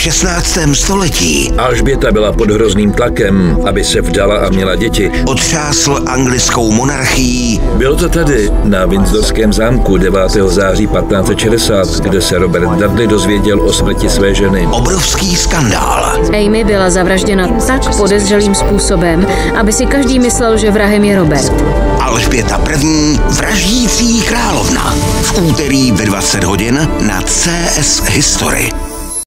16. století Alžběta byla pod hrozným tlakem, aby se vdala a měla děti. otřásl anglickou monarchií. Bylo to tady, na Windsorském zámku 9. září 1560, kde se Robert Dudley dozvěděl o smrti své ženy. Obrovský skandál. Amy byla zavražděna tak podezřelým způsobem, aby si každý myslel, že vrahem je Robert. Alžběta I. vraždící královna. V úterý ve 20 hodin na CS History.